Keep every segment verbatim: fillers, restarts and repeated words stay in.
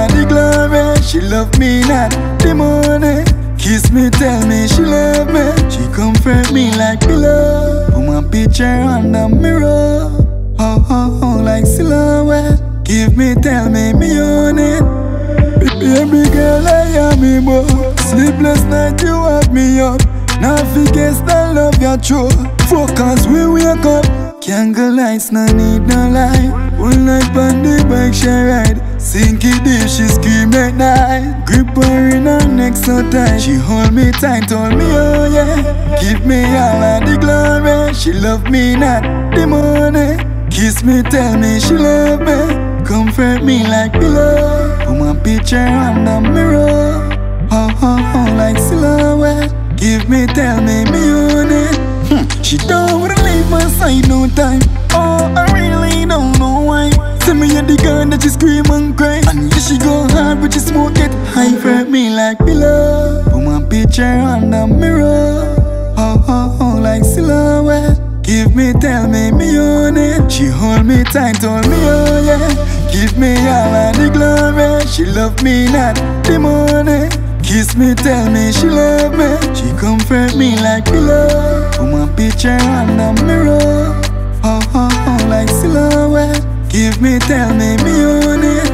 all of the glory. She love me not the money. Kiss me, tell me she love me. She comfort me like pillow. Put my picture on the mirror. Oh, oh, oh, like silhouette. Give me, tell me, me own it. Baby girl, I am me more. Sleepless night, you have me up. Now forget the love you true. Focus, we wake up. Candle lights, no need no light. One night on the bike she ride. Sink it deep, she scream at night. Grip her in her neck so tight. She hold me tight, told me oh yeah. Give me all of the glory. She love me not the money. Kiss me, tell me she love me. Comfort me like pillow. Put my picture on the mirror. Oh, oh, oh, like silhouette. Give me, tell me, me own it. hm. She don't wanna leave my side no time. Oh, I really don't know why. Tell me you're the girl that she scream and cry. And yeah, she go hard but she smoke it high. Hurt me like pillow. Put my picture on the mirror. Oh, oh, oh, like silhouette. Give me, tell me, me own it. She hold me tight, told me oh yeah. Give me all of the glory. She love me not the money. Kiss me, tell me she love me. She comfort me like pillow. Put my picture on the mirror. Oh, oh, oh, like silhouette. Give me, tell me, me own it.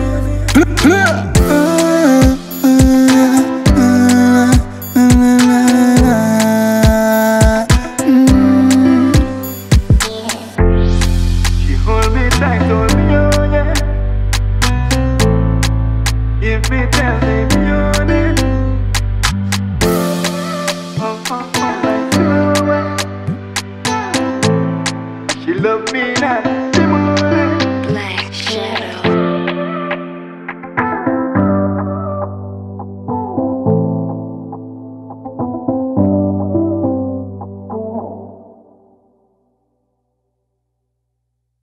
She hold me tight.